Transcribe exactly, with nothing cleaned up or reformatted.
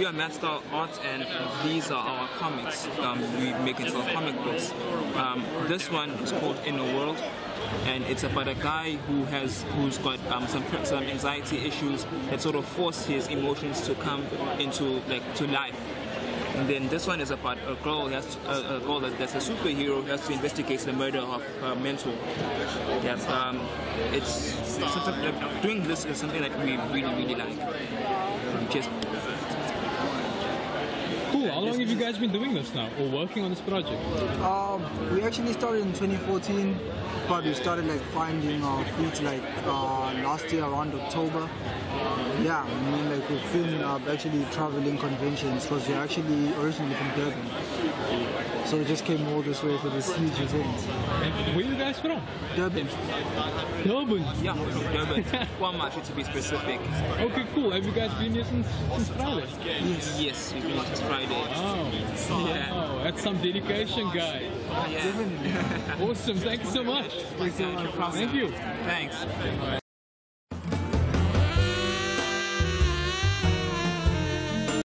we are Madstar Art, and these are our comics. Um, we make into comic books. Um, this one is called In a World, and it's about a guy who has who's got um, some some anxiety issues that sort of force his emotions to come into like to life. And then this one is about a girl who has to, a, a girl that, that's a superhero who has to investigate the murder of her mentor. Yes, um, it's, it's like, doing this is something that we really really like. Just cool. How long have you guys been doing this now, or working on this project? Um, we actually started in twenty fourteen, but we started like finding our feet like uh, last year around October. Yeah, I mean like we've been uh, actually traveling conventions because we're actually originally from Durban. So we just came all this way for this huge event. And where are you guys from? Durban. Durban? Yeah, from Durban. Kwamashi to be specific. Okay, cool. Have you guys been here since, since Friday? Yes. Yes, we've been here since Friday. Oh. Yeah. Oh, that's some dedication, guy. Yeah. Awesome. Thank you so much. Thanks so much. Thank you. Thanks.